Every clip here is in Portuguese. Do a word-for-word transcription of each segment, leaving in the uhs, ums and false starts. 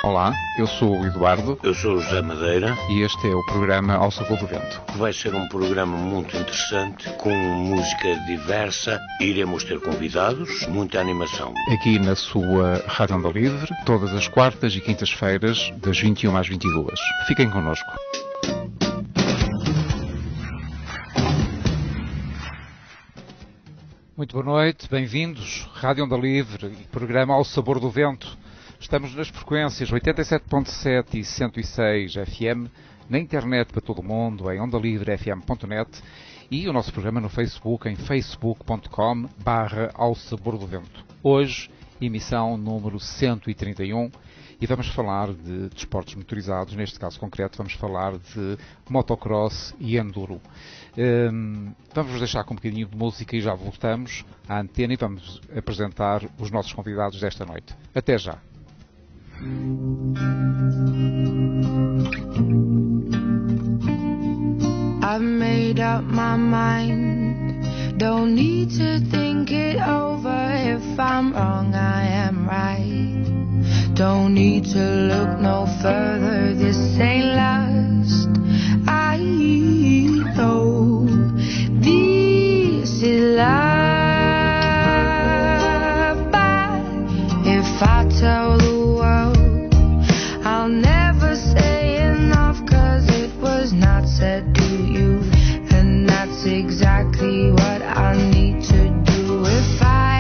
Olá, eu sou o Eduardo. Eu sou o José Madeira. E este é o programa Ao Sabor do Vento. Vai ser um programa muito interessante, com música diversa. Iremos ter convidados, muita animação. Aqui na sua Rádio Onda Livre, todas as quartas e quintas-feiras, das vinte e uma às vinte e duas. Fiquem connosco. Muito boa noite, bem-vindos. Rádio Onda Livre e programa Ao Sabor do Vento. Estamos nas frequências oitenta e sete ponto sete e cento e seis F M, na internet para todo o mundo, em onda livre f m ponto net, e o nosso programa no Facebook, em facebook ponto com barra Ao Sabor do Vento. Hoje, emissão número cento e trinta e um, e vamos falar de desportos motorizados. Neste caso concreto vamos falar de motocross e enduro. Um, vamos deixar com um bocadinho de música e já voltamos à antena e vamos apresentar os nossos convidados desta noite. Até já! I've made up my mind, don't need to think it over. If I'm wrong, I am right. Don't need to look no further, this ain't last. I know this is love, but if I tell the world, I'll never say enough, 'cause it was not said to you, and that's exactly what I need to do if I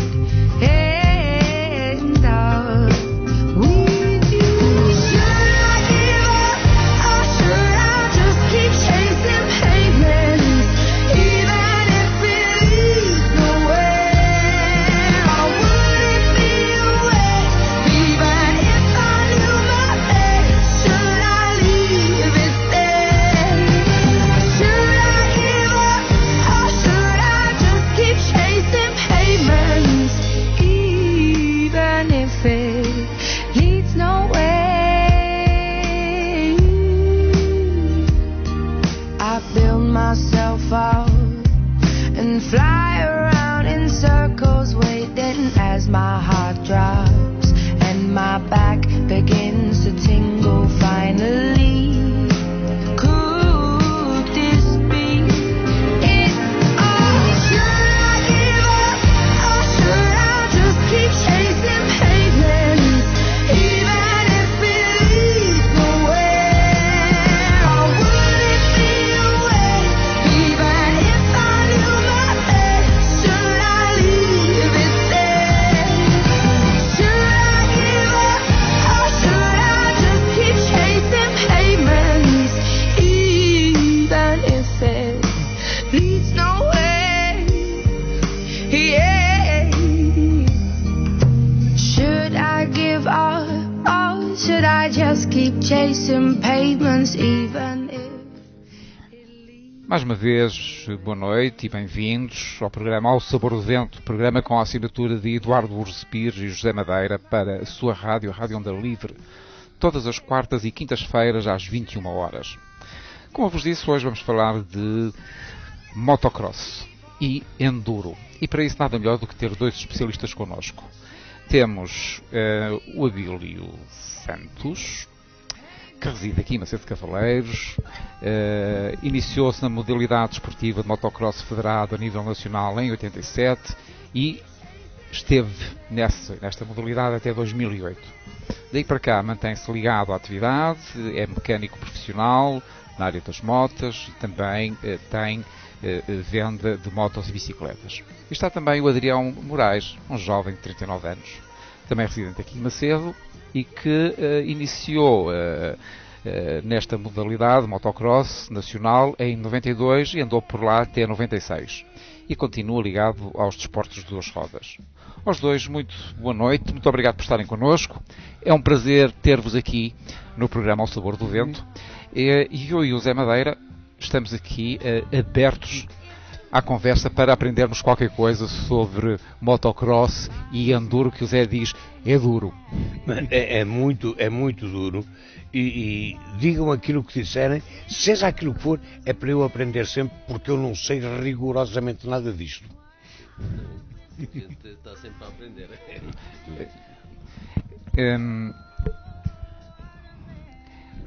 end up with you. Should I give up, or should I just keep chasing pavements, even if it leads nowhere? I wouldn't be away, even if I knew my fate. Should I leave it there? Should I give up, or should I just keep chasing pavements, even if it leads nowhere? I build myself up and fly around in circles, waiting as my heart drops and my back begins to tingle finally. Could this be it all? Should I give up, or should I just keep chasing pavements, even if it leads nowhere? I wouldn't be away, even if I knew my fate. Should I leave it there? Should I give up, or should I just keep chasing pavements, even if it leads nowhere? Yeah. Should I give up, or should I just keep chasing pavements, even if it leads? Mais uma vez, boa noite e bem-vindos ao programa Ao Sabor do Vento, programa com a assinatura de Eduardo Urso Pires e José Madeira para a sua rádio, a Rádio Onda Livre, todas as quartas e quintas-feiras às vinte e uma horas. Como eu vos disse, hoje vamos falar de motocross e enduro. E para isso nada melhor do que ter dois especialistas connosco. Temos uh, o Abílio Santos, que reside aqui em Macedo de Cavaleiros, uh, iniciou-se na modalidade esportiva de motocross federado a nível nacional em oitenta e sete e esteve nessa, nesta modalidade até dois mil e oito. Daí para cá mantém-se ligado à atividade, é mecânico profissional na área das motas e também uh, tem uh, venda de motos e bicicletas. E está também o Adrião Moraes, um jovem de trinta e nove anos, também residente aqui em Macedo, e que uh, iniciou uh, uh, nesta modalidade motocross nacional em noventa e dois e andou por lá até noventa e seis. E continua ligado aos desportos de duas rodas. Aos dois, muito boa noite, muito obrigado por estarem connosco. É um prazer ter-vos aqui no programa Ao Sabor do Vento. E, e eu e o Zé Madeira estamos aqui uh, abertos à conversa para aprendermos qualquer coisa sobre motocross e enduro, que o Zé diz é duro. É, é, muito, é muito duro e, e digam aquilo que disserem, seja aquilo que for, é para eu aprender sempre, porque eu não sei rigorosamente nada disto. A gente está sempre a aprender. Um,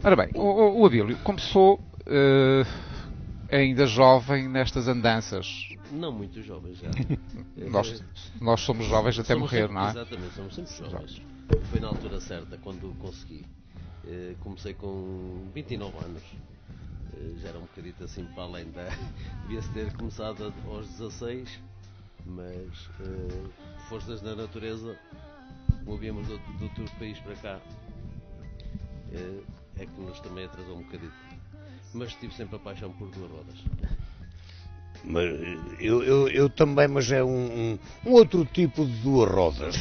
Ora bem, o, o, o Abílio começou uh, ainda jovem nestas andanças. Não muito jovem já. Nós, nós somos jovens até Somos morrer, sempre, não é? Exatamente, somos sempre jovens. Foi na altura certa quando consegui. Uh, comecei com vinte e nove anos. Uh, já era um bocadito assim para além da. Devia-se ter começado aos dezasseis, mas uh, forças da natureza, movíamos do, do outro país para cá. Uh, é que nos também atrasou um bocadito. Mas tive sempre a paixão por duas rodas. Mas eu, eu, eu também, mas é um, um, um outro tipo de duas rodas.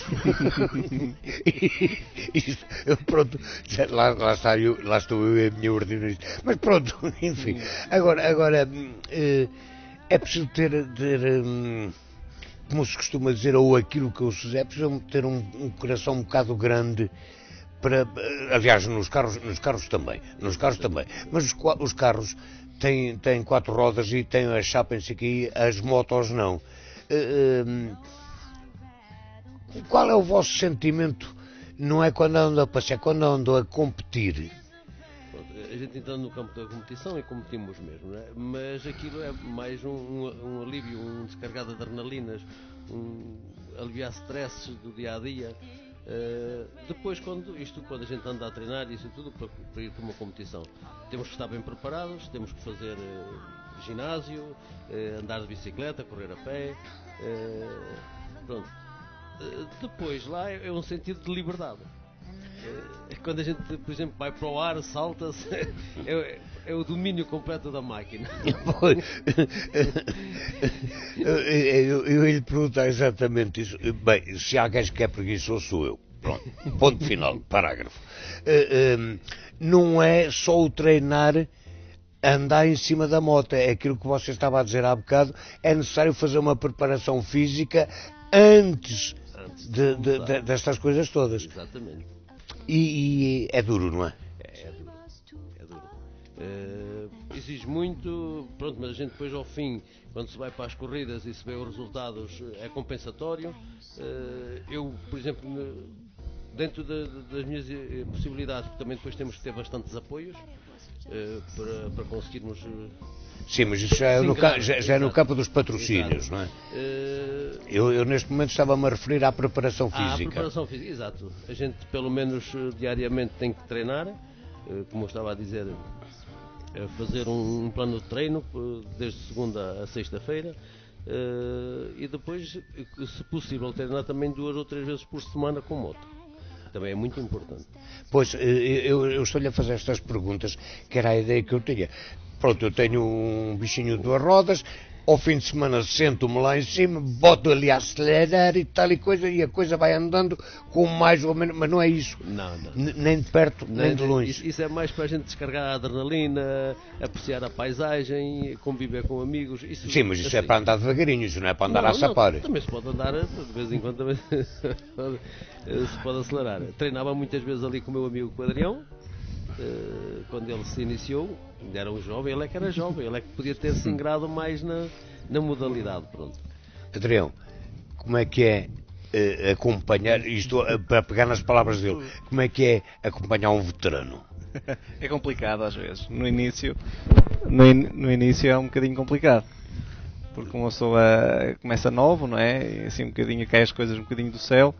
Isso, eu, pronto, já, lá, lá, está eu, lá estou eu e a minha ordinariedade. Mas pronto, enfim. Agora, agora é, é preciso ter, ter, como se costuma dizer, ou aquilo que eu se é preciso ter um, um coração um bocado grande. Para, aliás, nos carros, nos carros também, nos carros também. Mas os, os carros têm, têm quatro rodas e têm a chapa em si aqui, as motos não. Uh, uh, qual é o vosso sentimento? Não é quando andam a passear, é quando andam a competir. A gente entrando no campo da competição e competimos mesmo, não é? Mas aquilo é mais um, um, um alívio, um descargar de adrenalinas, um aliviar stresses do dia a dia. Uh, depois, quando, isto quando a gente anda a treinar, isso tudo para, para ir para uma competição, temos que estar bem preparados, temos que fazer uh, ginásio, uh, andar de bicicleta, correr a pé, uh, pronto. Uh, depois lá é, é um sentido de liberdade. Uh, quando a gente, por exemplo, vai para o ar, salta-se, é, é o domínio completo da máquina. eu, eu, eu ia lhe perguntar exatamente isso. Bem, se há gajo que é preguiçoso, sou eu. Pronto, ponto final, parágrafo. Uh, uh, não é só o treinar, andar em cima da moto, é aquilo que você estava a dizer há bocado, é necessário fazer uma preparação física antes, antes de, de, de, destas coisas todas. Exatamente. E, e é duro, não é? É, é duro. É duro. Uh, exige muito, pronto, mas a gente depois ao fim, quando se vai para as corridas e se vê os resultados, é compensatório. Uh, eu, por exemplo, dentro de, de, das minhas possibilidades, porque também depois temos que ter bastantes apoios uh, para, para conseguirmos. Uh, Sim, mas isso já é, no, grave, já, já é no campo dos patrocínios, exato. Não é? Uh, eu, eu neste momento estava-me a referir à preparação física. À preparação física, exato. A gente pelo menos diariamente tem que treinar, uh, como eu estava a dizer, uh, fazer um, um plano de treino uh, desde segunda a sexta-feira. Uh, e depois, se possível, treinar também duas ou três vezes por semana com moto. Também é muito importante. Pois, eu, eu estou-lhe a fazer estas perguntas, que era a ideia que eu tinha. Pronto, eu tenho um bichinho de duas rodas, ao fim de semana sento-me lá em cima, boto ali a acelerar e tal e coisa, e a coisa vai andando com mais ou menos, mas não é isso. Não, não. N- nem de perto, nem, nem de longe. Isso, isso é mais para a gente descarregar a adrenalina, apreciar a paisagem, conviver com amigos. Isso, Sim, mas isso assim. É para andar devagarinho, isso não é para andar não, a sapar. Não, também se pode andar, de vez em quando também se pode acelerar. Treinava muitas vezes ali com o meu amigo o Adrião. Uh, quando ele se iniciou, ainda era um jovem, ele é que era jovem, ele é que podia ter se ingrado mais na, na modalidade, pronto. Adrião, como é que é uh, acompanhar, isto uh, para pegar nas palavras dele, como é que é acompanhar um veterano? É complicado às vezes, no início, no, in, no início é um bocadinho complicado, porque uma pessoa começa novo, não é? E assim um bocadinho cai as coisas um bocadinho do céu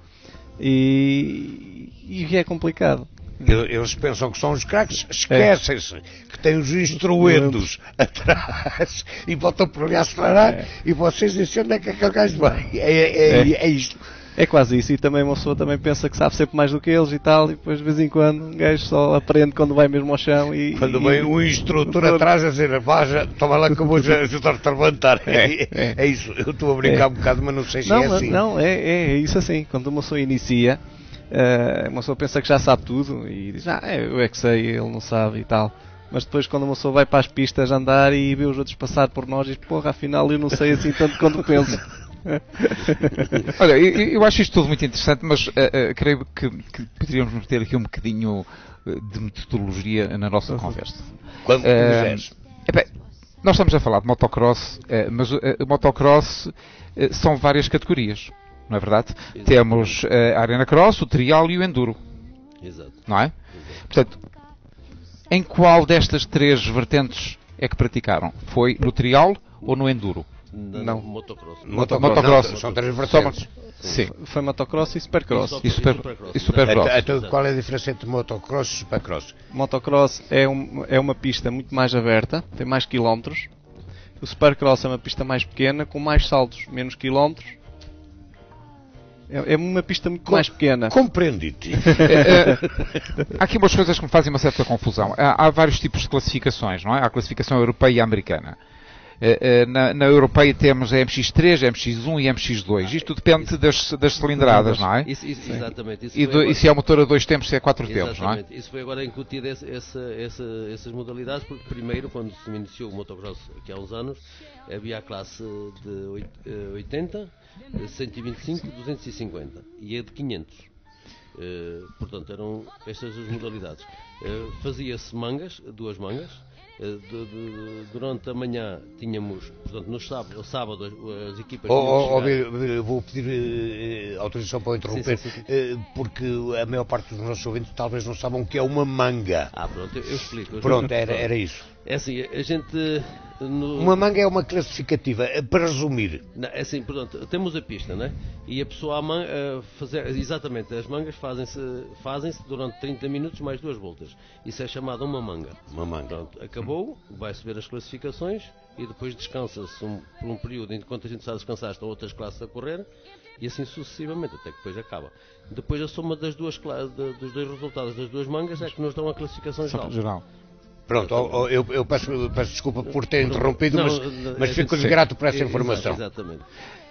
e, e é complicado. Eles pensam que são os craques, esquecem-se é. que têm os instrumentos atrás e botam por ali a acelerar é. e vocês dizem onde é que aquele gajo vai. É, é, é. é isto. É quase isso, e também uma pessoa também pensa que sabe sempre mais do que eles e tal, e depois de vez em quando um gajo só aprende quando vai mesmo ao chão e... Quando vem e... um instrutor atrás a dizer, vá, toma lá que eu vou ajudar-te a levantar. É, é. é isso, eu estou a brincar é. um bocado, mas não sei se não, é assim. Não, é, é isso assim, quando uma pessoa inicia, uh, uma pessoa pensa que já sabe tudo e diz, ah, eu é que sei, ele não sabe e tal. Mas depois quando uma pessoa vai para as pistas andar e vê os outros passar por nós, diz, porra, afinal eu não sei assim tanto quanto penso. Olha, eu, eu acho isto tudo muito interessante, mas uh, uh, creio que, que poderíamos meter aqui um bocadinho de metodologia na nossa conversa. Quando quiseres. Uh, nós estamos a falar de motocross, uh, mas o uh, motocross uh, são várias categorias, não é verdade? Exato. Temos uh, a Arena Cross, o Trial e o Enduro. Exato. Não é? Exato. Portanto, Em qual destas três vertentes é que praticaram? Foi no trial ou no enduro? Na, Não. Motocross. Motocross. Motocross. Não, são três Só- vertentes. Sim. Foi motocross e supercross. E, super, e supercross. Então, então, qual é a diferença entre motocross e supercross? Motocross é, um- é uma pista muito mais aberta, tem mais quilómetros. O supercross é uma pista mais pequena, com mais saltos, menos quilómetros. É, é uma pista muito mais pequena. Compreendi-te. É, é, há aqui umas coisas que me fazem uma certa confusão. Há, há vários tipos de classificações, não é? Há a classificação europeia e a americana. É, é, na, na europeia temos a M X três, a M X um e a M X dois. Isto depende das, das cilindradas, não é? Isso, isso, exatamente. Isso E, foi do, agora- e se é o motor a dois tempos, se é quatro tempos, não é? Exatamente. Isso foi agora incutido esse, essa, essa, essas modalidades, porque primeiro, quando se iniciou o motocross aqui há uns anos, havia a classe de oit- eh, oitenta, cento e vinte e cinco, duzentos e cinquenta e a de quinhentos. Eh, portanto, eram estas as modalidades. Eh, Fazia-se mangas, duas mangas. Eh, de- de- durante a manhã tínhamos, portanto, no sábado, sábado as, as equipas. Oh, tinham que oh, oh, chegar- Bílio, Bílio, eu vou pedir eh, autorização para o interromper, Sim, sim, sim. eh, porque a maior parte dos nossos ouvintes talvez não saibam o que é uma manga. Ah, pronto, eu, eu explico. eu Pronto, explico. era, era isso. É assim, a gente. No... Uma manga é uma classificativa, eh, para resumir. Não, é assim, portanto, temos a pista, né? E a pessoa a man- a fazer, exatamente, as mangas fazem-se fazem-se durante trinta minutos mais duas voltas. Isso é chamado uma manga. Uma manga. Pronto, acabou, vai-se ver as classificações e depois descansa-se um, por um período, enquanto a gente está a descansar, estão outras classes a correr e assim sucessivamente, até que depois acaba. Depois a soma das duas, cla- de- dos dois resultados das duas mangas é que nos dão a classificação geral. Geral. Pronto, oh, oh, eu, eu peço, peço desculpa por ter interrompido, Não, mas, não, mas a fico gente- grato por essa Exato, informação. Exatamente.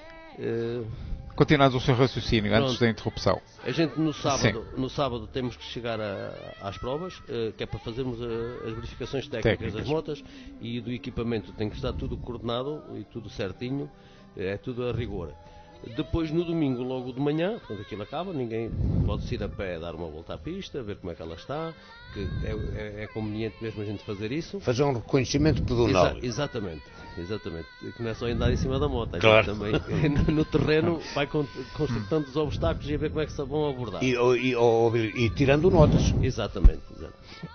Eh, Continuando o seu raciocínio, antes Pronto. da interrupção. A gente no sábado, no sábado temos que chegar a- às provas, eh, que é para fazermos eh, as verificações técnicas, Técnicas. das motas e do equipamento. Tem que estar tudo coordenado e tudo certinho, eh, é tudo a rigor. Depois no domingo, logo de manhã, quando aquilo acaba, ninguém pode ir a pé dar uma volta à pista, ver como é que ela está, que é, é- é conveniente mesmo a gente fazer isso. Fazer um reconhecimento pedonal. Exa- exatamente, exatamente. Que não é só andar em cima da moto, a gente Claro. também no, no terreno vai con- constatando os obstáculos e a ver como é que se vão abordar. E, oh, e, oh, oh, Bílio, e tirando notas. Exatamente, exato.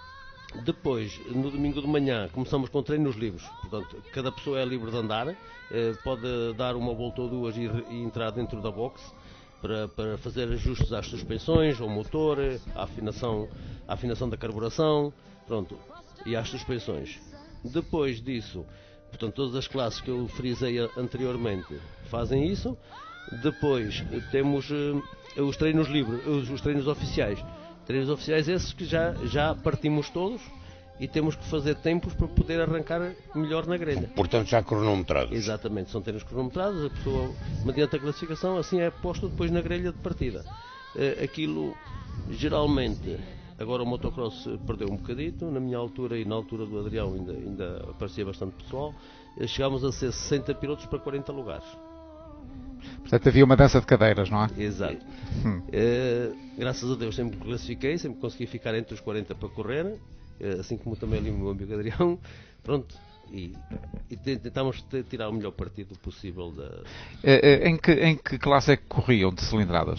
Depois, no domingo de manhã, começamos com treinos livres. Portanto, cada pessoa é livre de andar, eh, pode dar uma volta ou duas e, re- e entrar dentro da box para, para fazer ajustes às suspensões, ao motor, eh, à afinação, à afinação da carburação, pronto, e às suspensões. Depois disso, portanto, todas as classes que eu frisei a- anteriormente fazem isso. Depois eh, temos eh, os treinos livres, os, os treinos oficiais. Treinos oficiais esses que já, já partimos todos e temos que fazer tempos para poder arrancar melhor na grelha. Portanto, já cronometrados. Exatamente, são treinos cronometrados, a pessoa, mediante a classificação, assim é posto depois na grelha de partida. Eh, Aquilo, geralmente, agora o motocross perdeu um bocadito, na minha altura e na altura do Adrião ainda, ainda aparecia bastante pessoal, eh, chegámos a ser sessenta pilotos para quarenta lugares. Portanto, havia uma dança de cadeiras, não é? Exato. Hum. Eh, graças a Deus sempre me classifiquei, sempre consegui ficar entre os quarenta para correr, eh, assim como também ali o meu amigo Adrião. Pronto. E, e te- tentámos te- tirar o melhor partido possível da. Eh, eh, Em que, em que classe é que corriam de cilindradas?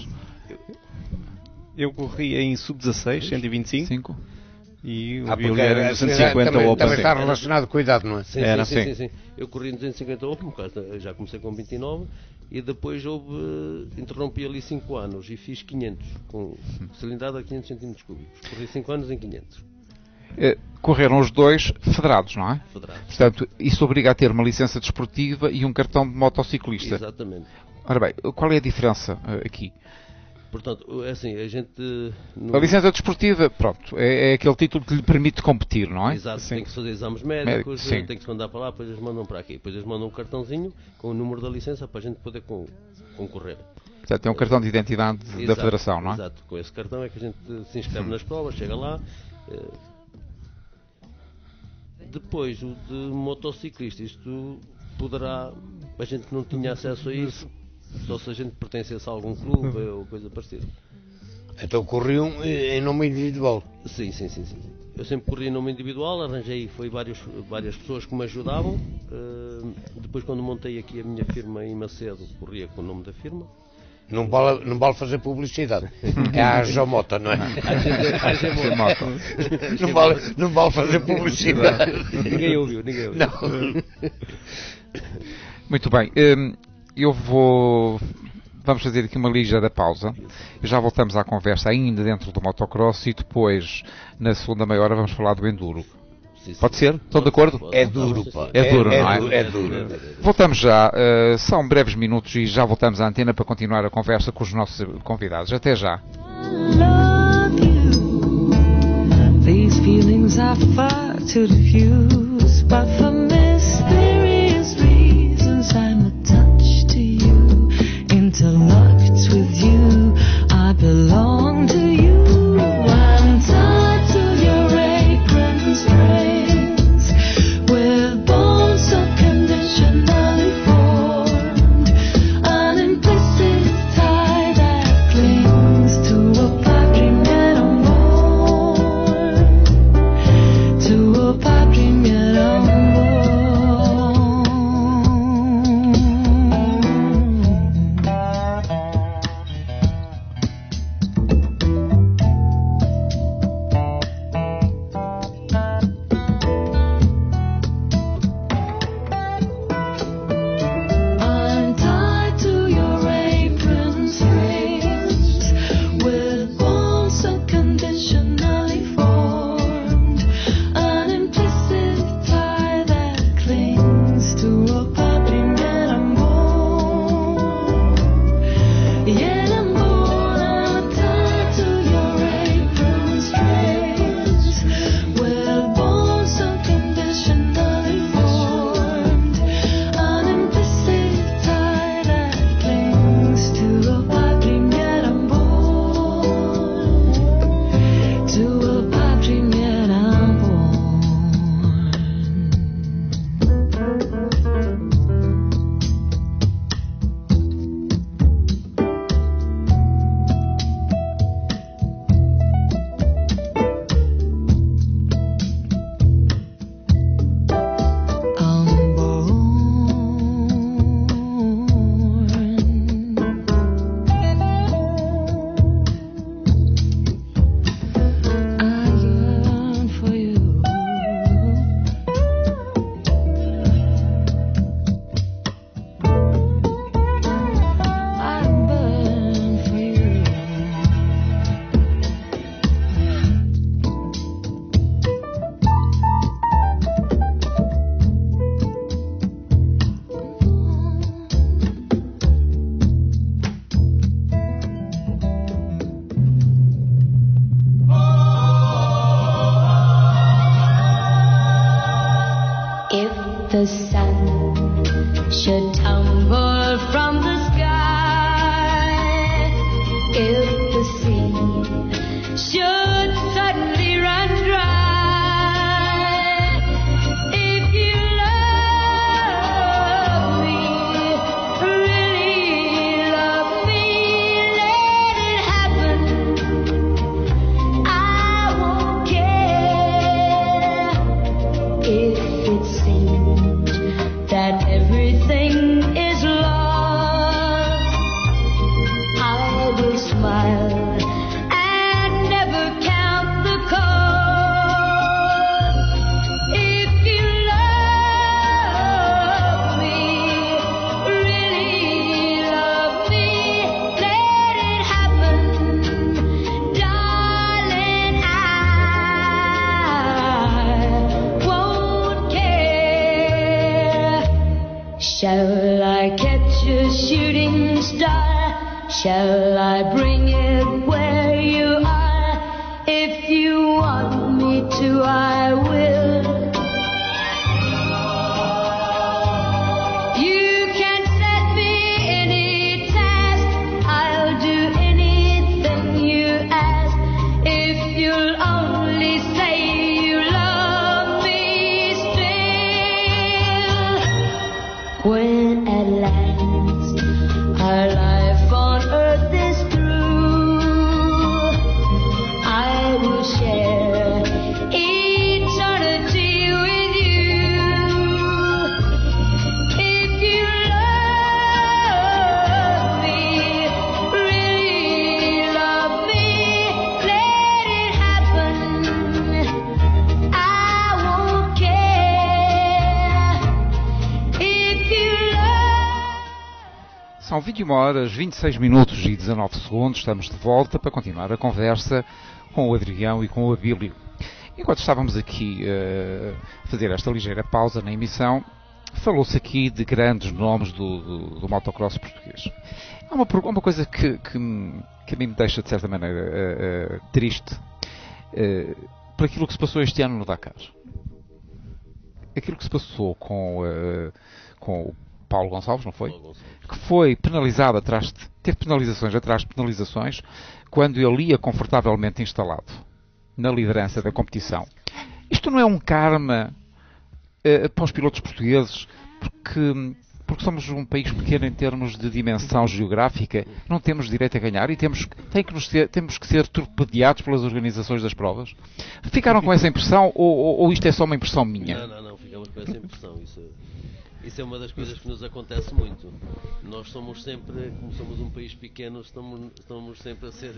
Eu corri em sub dezasseis, cento e vinte e cinco, Cinco? e o Ah, Bílio porque era em eh, duzentos e cinquenta também, Open. também está relacionado com a idade, não é? Sim, Era, sim, sim, sim. sim, sim. Eu corri em duzentos e cinquenta Open, por causa- já comecei com vinte e nove e depois houve, eh, interrompi ali cinco anos e fiz quinhentos, com cilindrada a quinhentos centímetros cúbicos. Corri cinco anos em quinhentos, Eh, Correram os dois federados, não é? federados. Portanto, isso obriga a ter uma licença desportiva e um cartão de motociclista. Exatamente. Ora bem, qual é a diferença eh, aqui? Portanto, é assim, a gente. no- A licença desportiva, pronto, é, é aquele título que lhe permite competir, não é? Exato, Sim. tem que se fazer exames médicos, sim. tem que se mandar para lá, depois eles mandam para aqui. Depois eles mandam um cartãozinho com o número da licença para a gente poder con- concorrer. Portanto, é um cartão de identidade da Exato, Federação, não é? Exato, com esse cartão é que a gente se inscreve nas provas, chega lá. eh, Depois, o de motociclista, isto poderá. A gente não tinha acesso a isso, só se a gente pertencesse a algum clube ou coisa parecida. Então corriam eh, em nome individual. Sim, sim, sim, sim. Eu sempre corri em nome individual, arranjei, foi vários, várias pessoas que me ajudavam. eh, depois, quando montei aqui a minha firma em Macedo, corria com o nome da firma. Não vale, não vale fazer publicidade. É a Jomota, não é? Não vale, não vale fazer publicidade. Ninguém ouviu, ninguém ouviu. Não. Muito bem, hum, eu vou... Vamos fazer aqui uma ligeira pausa e já voltamos à conversa ainda dentro do motocross e depois, na segunda meia hora, vamos falar do enduro. Sim, sim. Pode ser? Estão de acordo? É duro, pá. É duro, não é? du- É duro. Voltamos já, uh, são breves minutos e já voltamos à antena para continuar a conversa com os nossos convidados. Até já. love you. These feelings are far too diffuse, but for mysterious reasons I'm attached to you, interlocked with you. I belong to you. I'm tied to your apron strings, with bonds so conditionally formed, an implicit tie that clings to a pipe dream yet unborn, to a pipe dream yet unborn. I'm tied to your apron strings, with bonds unconditionally formed, an implicit tie that clings to a pipe dream yet unborn. Yet unborn, I'm tied to your apron strings, with bonds unconditionally formed, an implicit tie that clings to a pipe dream yet unborn, to a pipe dream yet unborn. I yearn for you. I burn for you. If the sun should tumble from the sky, if the sea should suddenly run dry, if you love me, really love me, let it happen. I won't care if it seems that everything is lost. I will smile and never count the cost. If you love me, really love me, let it happen, darling. I won't care. Shall I catch a shooting star? Shall I bring it where you are? If you want me to, I will. You can set me any task, I'll do anything you ask. If you'll only say you love me still. When at last our life on earth is through, São vinte e uma horas, vinte e seis minutos e dezanove segundos. Estamos de volta para continuar a conversa com o Adrião e com o Abílio. Enquanto estávamos aqui uh, a fazer esta ligeira pausa na emissão, falou-se aqui de grandes nomes do, do, do motocross português. Há uma, uma coisa que, que, que a mim me deixa, de certa maneira, uh, uh, triste uh, por aquilo que se passou este ano no Dakar. Aquilo que se passou com, uh, com o Paulo Gonçalves, não foi? Que foi penalizado atrás de, teve penalizações atrás de penalizações quando ele ia confortavelmente instalado na liderança da competição. Isto não é um karma uh, para os pilotos portugueses, porque, porque somos um país pequeno em termos de dimensão geográfica, não temos direito a ganhar e temos, tem que nos ser, temos que ser torpedeados pelas organizações das provas. Ficaram com essa impressão ou, ou, ou isto é só uma impressão minha? Não, não, não, ficamos com essa impressão. Isso, isso é uma das coisas que nos acontece muito. Nós somos sempre, como somos um país pequeno, estamos, estamos sempre a ser...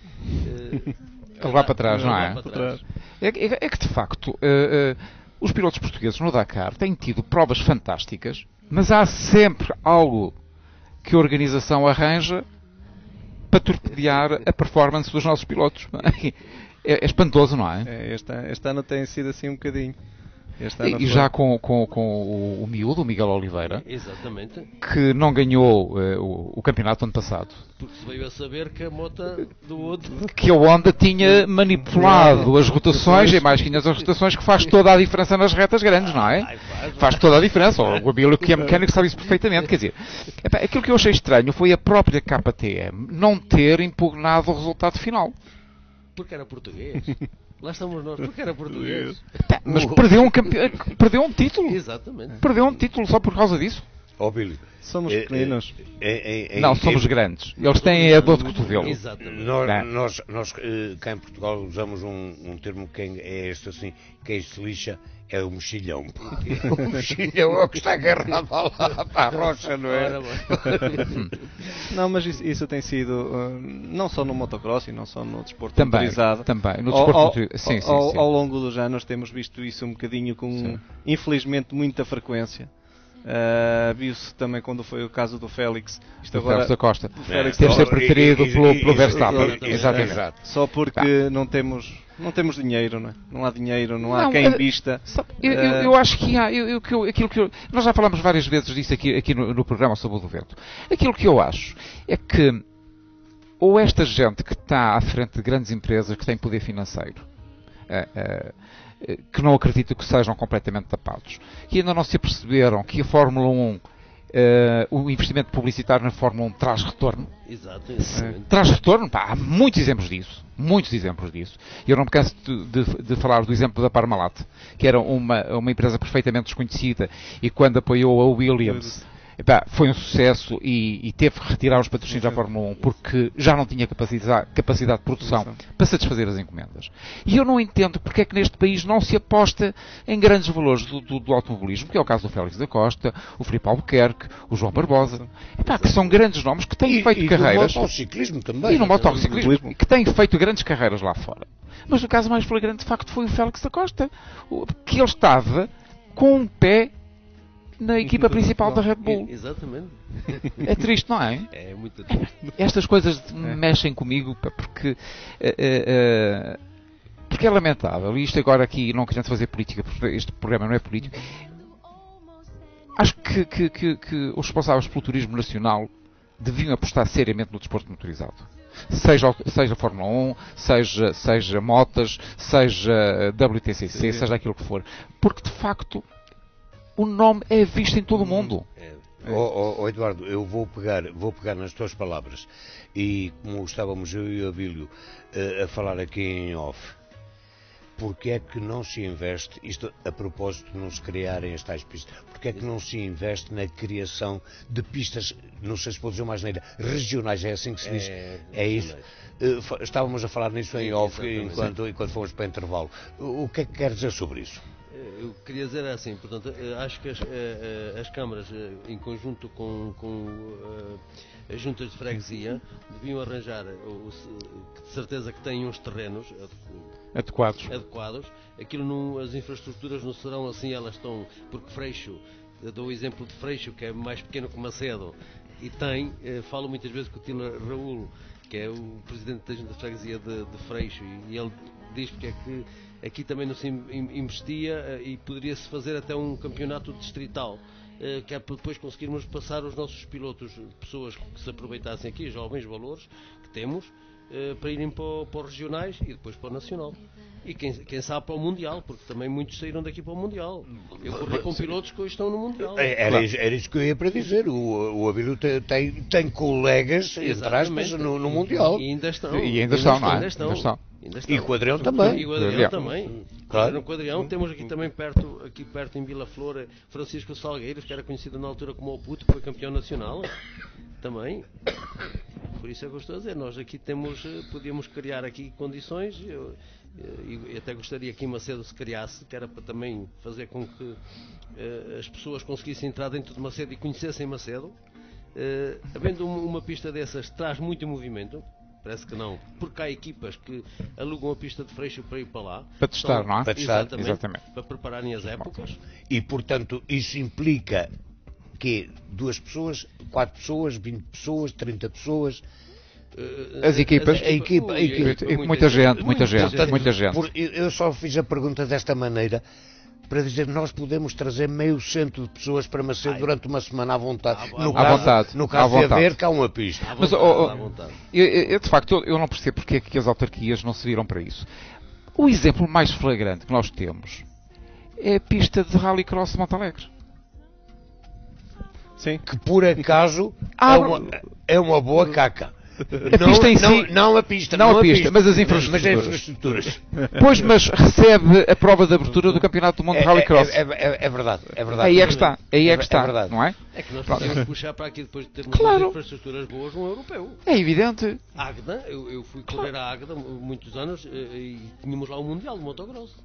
Uh, a levar para trás, não é? Para trás. É, é, é que, de facto, uh, uh, os pilotos portugueses no Dakar têm tido provas fantásticas, mas há sempre algo que a organização arranja para torpedear a performance dos nossos pilotos. É, é espantoso, não é? É, este, este ano tem sido assim um bocadinho. Este E, ano e foi- já com, com, com o, o miúdo, o Miguel Oliveira, Exatamente. que não ganhou uh, o, o campeonato ano passado, Porque se veio a saber que a moto do outro... que a Honda tinha manipulado as rotações, e mais que as rotações, que faz toda a diferença nas retas grandes, não é? Ai, faz, Faz toda a diferença. O Abílio, que é mecânico, sabe isso perfeitamente. Quer dizer, epá, aquilo que eu achei estranho foi a própria K T M não ter impugnado o resultado final. Porque era português. Lá estamos nós, porque era português. Pá, mas perdeu um, campe... perdeu um título. Exatamente. Perdeu um título só por causa disso. Ó, Bílio, Somos é- pequeninos. é- é- é- Não, é- somos grandes. Eles têm a dor de cotovelo. Exatamente. Nós, Não. nós, nós eh, cá em Portugal usamos um, um termo que é este assim, quem se lixa é o mexilhão. Porque o mexilhão é o que está agarrado lá para a rocha, não é? Ora bem. Não, mas isso, isso tem sido, uh, não só no motocross e não só no desporto Também, motorizado. também. No Ao- desporto ao, motorizado. Sim, sim, ao, sim. ao longo dos anos temos visto isso um bocadinho com, Sim. infelizmente, muita frequência. Uh, Viu-se também quando foi o caso do Félix. Isto Do agora, Félix da Costa. Félix Ter da ser Costa. preterido E- e- pelo, e- pelo e- Verstappen. exatamente. Exatamente. Exato. Só porque não temos, não temos dinheiro, não é? Não há dinheiro, não há Não, quem eh, vista. Sabe, Eu, eu- Eh, eu acho que há, eu, eu- que eu- aquilo que eu- nós já falamos várias vezes disso aqui, aqui no, no programa sobre o vento. Aquilo que eu acho é que ou esta gente que está à frente de grandes empresas que têm poder financeiro, eh, eh, eh, que não acredito que sejam completamente tapados, que ainda não se aperceberam que a Fórmula um, eh, o investimento publicitário na Fórmula um traz retorno. Exato, exatamente. Traz retorno, pá, há muitos exemplos disso. Muitos exemplos disso. E eu não me canso de, de- de falar do exemplo da Parmalat, que era uma, uma empresa perfeitamente desconhecida e quando apoiou a Williams, epá, foi um sucesso e, e teve que retirar os patrocínios da Fórmula um porque já não tinha capacidade, capacidade de produção para satisfazer as encomendas. E eu não entendo porque é que neste país não se aposta em grandes valores do, do, do automobilismo, que é o caso do Félix da Costa, o Filipe Albuquerque, o João Barbosa, epá, que são grandes nomes que têm E, feito e carreiras. do motociclismo também. E no motociclismo, que tem feito grandes carreiras lá fora. Mas o caso mais flagrante, de facto, foi o Félix da Costa, o- que ele estava com um pé na equipa principal da Red Bull. Exatamente. É triste, não é? É muito triste. Estas coisas mexem comigo, pá, porque eh, eh, eh, porque é lamentável. E isto agora aqui, não querendo fazer política, porque este programa não é político. Acho que, que, que, que os responsáveis pelo turismo nacional deviam apostar seriamente no desporto motorizado. Seja, o- seja Fórmula um, seja, seja motas, seja W T C C, seja aquilo que for. Porque, de facto, o nome é visto em todo o mundo. É. Ó ó, ó, Eduardo, eu vou pegar, vou pegar nas tuas palavras e como estávamos eu e o Abílio eh, a falar aqui em off, porque é que não se investe, isto a propósito de não se criarem as tais pistas, porque é que não se investe na criação de pistas, não sei se vou dizer mais neira, regionais, é assim que se diz? É, É isso? Eh, fa- Estávamos a falar nisso em Sim, off exatamente. enquanto, enquanto fomos para o intervalo. O o que é que quer dizer sobre isso? Eu queria dizer assim, portanto, eh, acho que as, eh, eh, as câmaras, eh, em conjunto com, com eh, as juntas de freguesia, deviam arranjar, eh, o- o- de certeza que têm uns terrenos eh, Adequados. adequados. Aquilo não, as infraestruturas não serão assim, elas estão, porque Freixo, eu dou o exemplo de Freixo, que é mais pequeno que Macedo, e tem, eh, falo muitas vezes com o Tila Raul, que é o presidente da Junta de Freguesia de, de Freixo, e, e ele diz porque é que aqui também não se in- in- investia eh, e poderia-se fazer até um campeonato distrital, eh, que é para depois conseguirmos passar os nossos pilotos, pessoas que se aproveitassem aqui, jovens valores que temos, eh, para irem para, o- para os regionais e depois para o nacional. E quem, quem sabe para o Mundial, porque também muitos saíram daqui para o Mundial. Eu corri com pilotos que hoje estão no Mundial. É, Era, isso, era isso que eu ia para dizer. O, o Abílio tem, tem, tem colegas, entre aspas, Exatamente. no, no Mundial. E ainda estão. E ainda estão, não é? Ainda estão. Ainda estão. Ainda estão. E com o Adrião também. E o Adrião Adrião. também. Claro. No Quadrião temos aqui também perto, aqui perto em Vila Flor, Francisco Salgueiros, que era conhecido na altura como o Puto, que foi campeão nacional. Também. Por isso é que eu estou a dizer, nós aqui temos, eh, podíamos criar aqui condições, eu, eh, e até gostaria que em Macedo se criasse, que era para também fazer com que eh, as pessoas conseguissem entrar dentro de Macedo e conhecessem Macedo. Eh, havendo uma, uma pista dessas, traz muito movimento. Parece que não, porque há equipas que alugam a pista de Freixo para ir para lá. Para testar, Só- não é? Para testar, Exatamente, exatamente. para prepararem as épocas. E, portanto, isso implica que duas pessoas, quatro pessoas, vinte pessoas, trinta pessoas. As equipas, a equipa- a Ui, equipa- e muita gente, muita gente, Portanto, muita gente. por- eu eu só fiz a pergunta desta maneira para dizer que nós podemos trazer meio cento de pessoas para Macedo durante uma semana à vontade. À- no à caso, vontade, no à caso de vontade. haver cá uma pista. À Mas, vontade, oh, oh, à vontade. Eu, eu, de facto, eu, eu não percebo porque é que as autarquias não se viram para isso. O exemplo mais flagrante que nós temos é a pista de Rallycross de Montalegre. Sim. Que por acaso Ah, é, uma, é uma boa caca. A não, pista em não, si- não a pista, não a a pista, mas as Mas as infraestruturas. infraestruturas. Pois, mas recebe a prova de abertura do Campeonato do Mundo de É, Rallycross. é, é, é verdade, é verdade. Aí é que está, aí é que É está, verdade. não é? É que nós podemos puxar para aqui depois de termos Claro. as infraestruturas boas um europeu. É evidente. Águeda, eu, eu fui correr a Águeda muitos anos eh, e tínhamos lá um Mundial de motocross.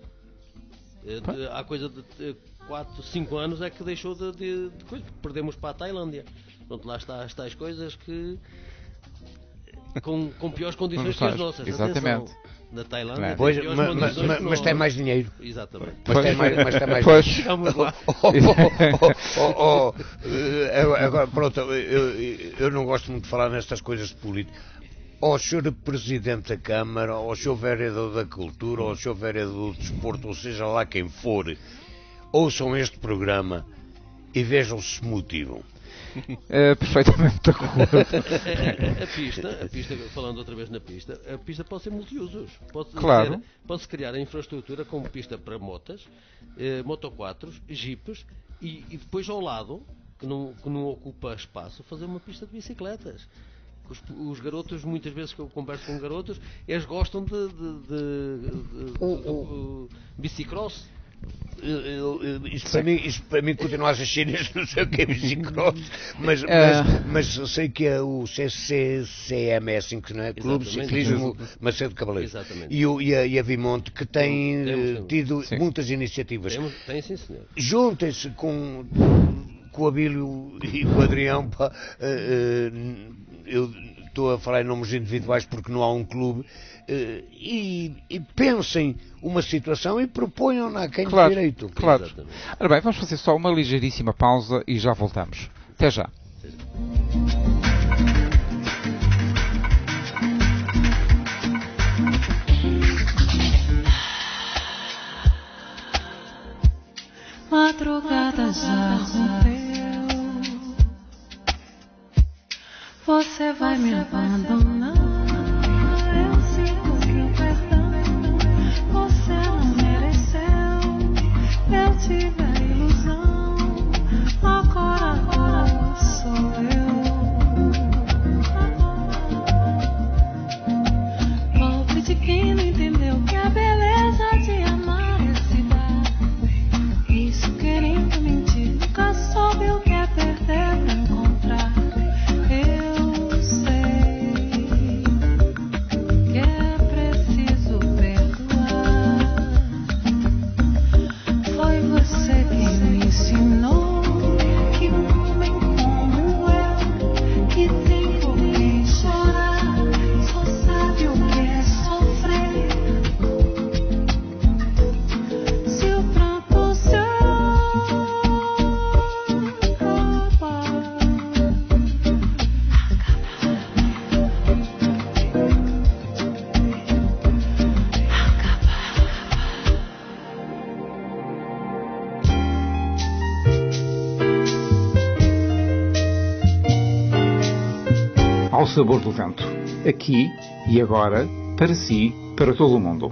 Eh, de- Há coisa de quatro, cinco anos é que deixou de, de, de coisa, porque perdemos para a Tailândia. Pronto, lá está as tais coisas que com, com piores condições que as nossas. Exatamente. Atenção. Na Tailândia tem Pois, piores mas, condições mas- que mas nós. tem mais dinheiro. Exatamente. Mas tem mais, mas tem mais Pois. Chegamos lá. Oh, oh, oh, oh, oh, eh, agora, pronto, eu, eu- eu não gosto muito de falar nestas coisas de política. Ao senhor Presidente da Câmara, ao senhor Vereador da Cultura, ao senhor Vereador do Desporto, ou seja lá quem for, ouçam este programa e vejam se se motivam. É, perfeitamente de acordo. a, a- a pista, a pista, falando outra vez na pista, a pista pode ser multiusos. Pode Claro. ser- Pode-se criar a infraestrutura como pista para motas, eh, motoquatros, jipes e, e depois ao lado, que não, que não ocupa espaço, fazer uma pista de bicicletas. Os, os garotos, muitas vezes que eu converso com garotos, eles gostam de, de, de- de- de- de- bicicross. Eu- eu- eu- Isso para, mim, isso para mim continua a ser chinês, não sei o que é bicicross, mas, É. mas, mas sei que é o C C C M é assim que não é? Clube de Exatamente. Ciclismo Macedo Cavaleiro. Exatamente. E, o, e, a, e a Vimonte, que tem Temos, eh, temos. tido Sim. muitas iniciativas. Temos, tem sim, senhor. Juntem-se com, com o Abílio e com o Adrião. Pá, eh, eh, eu estou a falar em nomes individuais porque não há um clube. eh, e, e pensem uma situação e proponham-na a quem Claro, de direito. claro. Exatamente. Ora bem, vamos fazer só uma ligeiríssima pausa e já voltamos. Até já. Madrugada já rompeu. Você vai me abandonar. Eu sinto que o perdão você não mereceu. Eu tive a ilusão. Agora, agora sou eu. Pobre de quem não entendeu que a beleza de amar é se dar. Isso querendo mentir, nunca soube o que é perder pra encontrar. Eu sei sabor do vento. Aqui e agora, para si, para todo o mundo.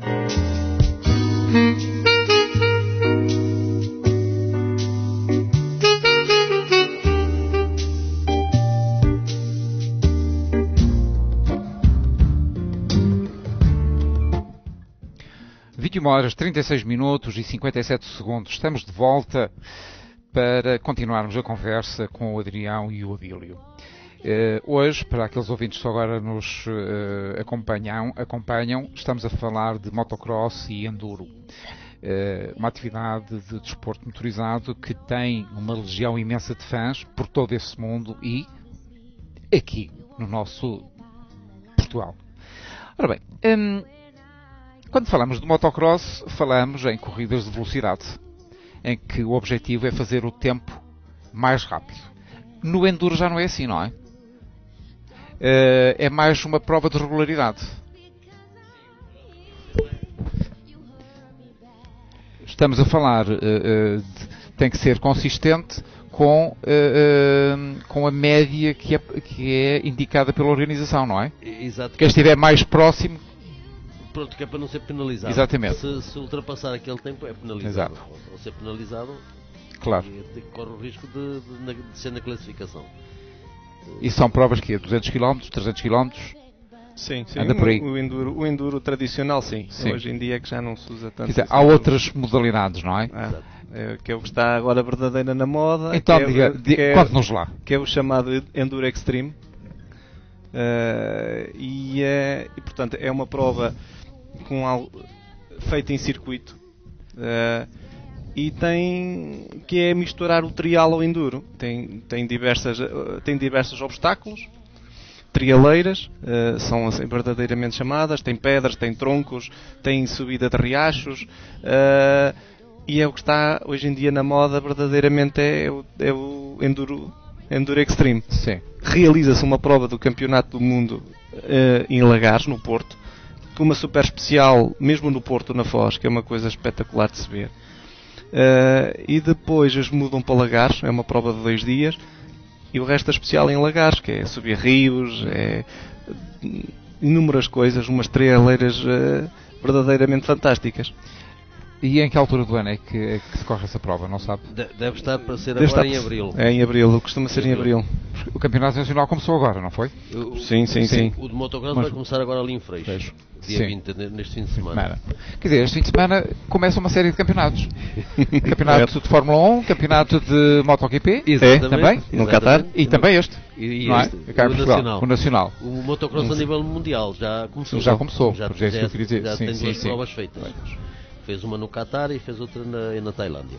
vinte e uma horas, trinta e seis minutos e cinquenta e sete segundos. Estamos de volta para continuarmos a conversa com o Adrião e o Abílio. Uh, hoje, para aqueles ouvintes que agora nos uh, acompanham, acompanham, estamos a falar de motocross e enduro. Uh, uma atividade de desporto motorizado que tem uma legião imensa de fãs por todo esse mundo e aqui, no nosso Portugal. Ora bem, um, quando falamos de motocross, falamos em corridas de velocidade, em que o objetivo é fazer o tempo mais rápido. No enduro já não é assim, não é? Uh, é mais uma prova de regularidade. Estamos a falar, uh, uh, de, tem que ser consistente com, uh, uh, com a média que é, que é indicada pela organização, não é? Exato. Quem estiver mais próximo. Pronto, que é para não ser penalizado. Exatamente. Se, se ultrapassar aquele tempo é penalizado. Exato. Ao ser penalizado, Claro. e corre o risco de, de, de ser na classificação. E são provas que é duzentos quilómetros, trezentos quilómetros? Sim, sim. Anda por aí. O, o, enduro, o enduro tradicional, sim. Sim. Hoje em dia é que já não se usa tanto. Quer dizer, esse há enduro. outras modalidades, não é? Ah, é, que é o que está agora verdadeira na moda. Então, que é, diga, que diga, é- conte-nos lá. que é o chamado Enduro Extreme. Eh, e, é, e, portanto, é uma prova com al- feita em circuito. Eh, e tem que é misturar o trial ao enduro. Tem, tem, diversas, eh, tem diversos obstáculos, trialeiras, eh, são assim verdadeiramente chamadas, tem pedras, tem troncos, tem subida de riachos, eh, e é o que está hoje em dia na moda, verdadeiramente é, o, é o enduro, enduro Extreme. Sim. Realiza-se uma prova do Campeonato do Mundo eh, em Lagares, no Porto, com uma super especial, mesmo no Porto, na Foz, que é uma coisa espetacular de se ver. Eh, e depois eles mudam para Lagares, é uma prova de dois dias, e o resto é especial em Lagares, que é subir rios, é inúmeras coisas, umas trialeiras eh, verdadeiramente fantásticas. E em que altura do ano é que, é que se corre essa prova, não sabe? De- Deve estar para ser Deve agora estar- em abril. É em abril, costuma ser em abril. O Campeonato Nacional começou agora, não foi? O- Sim, sim, sim. O de motocross Mas- vai começar agora ali em Freixo. Freixo. Dia Sim. vinte, ne- neste fim de semana. Semana. Quer dizer, este fim de semana começa uma série de campeonatos. Campeonato de Fórmula um, campeonato de MotoGP, Exatamente, também, no exatamente. Qatar. e também este, E, e não é? este, Cá em o Portugal, Nacional. o Nacional. O motocross a nível mundial já começou. Já começou, já, pois é isso que eu queria dizer. já Sim, tem sim, duas sim. provas feitas. Fez uma no Qatar e fez outra na, na Tailândia.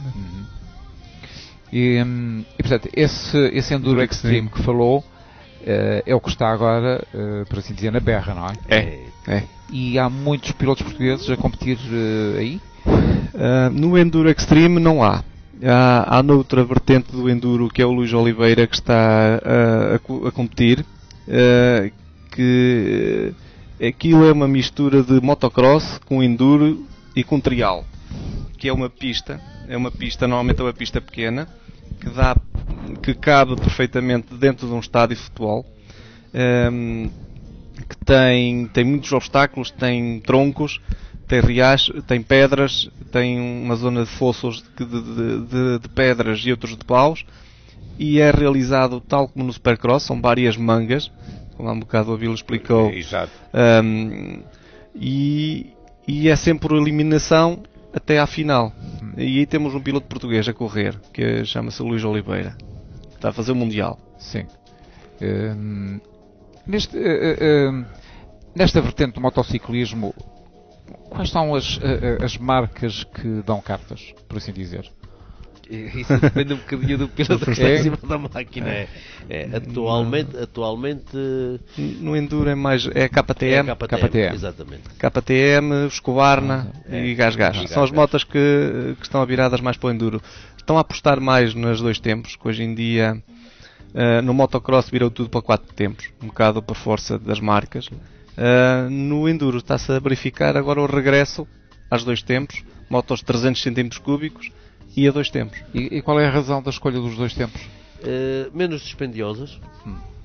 E, hum, e, portanto, esse, esse Enduro Extreme que falou eh, é o que está agora, eh, por assim dizer, na berra, não é? É, é. E há muitos pilotos portugueses a competir eh, aí? Uh, no Enduro Extreme não há. Há, há noutra vertente do Enduro, que é o Luís Oliveira, que está uh, a, co- a competir, uh, que uh, aquilo é uma mistura de motocross com Enduro e com trial, que é uma pista, é uma pista, normalmente é uma pista pequena, que, dá, que cabe perfeitamente dentro de um estádio de futebol, um, que tem, tem muitos obstáculos, tem troncos, tem riachos, tem pedras, tem uma zona de fossos de, de, de, de pedras e outros de paus, e é realizado tal como no Supercross, são várias mangas, como há um bocado o Abílio explicou, Exato. um, e, e é sempre por eliminação até à final. E aí temos um piloto português a correr, que chama-se Luís Oliveira, está a fazer o Mundial. Sim. Hum, neste, eh, eh, hum, nesta vertente do motociclismo, quais são as, eh, as marcas que dão cartas, por assim dizer? Isso depende um bocadinho do piloto que está É. em cima da máquina. É, é, atualmente, atualmente No Enduro é mais é a K T M, é a K T M. Exatamente. K T M, Escobarna É. e Gas Gas. E São as Gas motas que, que estão viradas mais para o Enduro. Estão a apostar mais nos dois tempos, que hoje em dia uh, no motocross virou tudo para quatro tempos, um bocado por força das marcas. Uh, no Enduro está-se a verificar agora o regresso aos dois tempos, motos de trezentos centímetros cúbicos e a dois tempos. E, e qual é a razão da escolha dos dois tempos? Eh, menos dispendiosas,